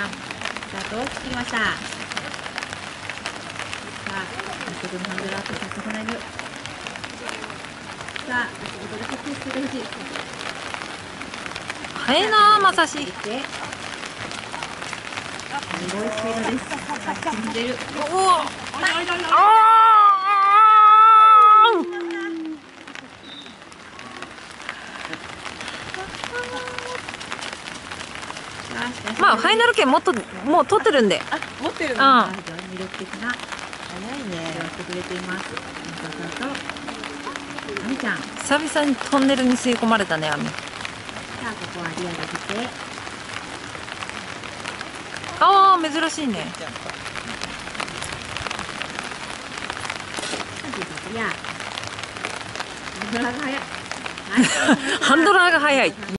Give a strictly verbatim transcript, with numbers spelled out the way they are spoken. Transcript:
さん、スタートを切りました。さあ、先ほどのハンドルアップ、早速投げる。さあ、足元で決定してほしい。 早いな、まさし。 すごいスピードです。踏んでる。 おお。ああ。まあファイナル権もっともう取ってるんで。 あ、持ってるの。 非常に魅力的な早いね。やってくれています。みかさんとあみちゃん。 久々にトンネルに吸い込まれたね、あみ。 さあ、ここはリアルで来て。 ああ、珍しいね。 いや、ハンドラーが早い。 ハンドラーが早い。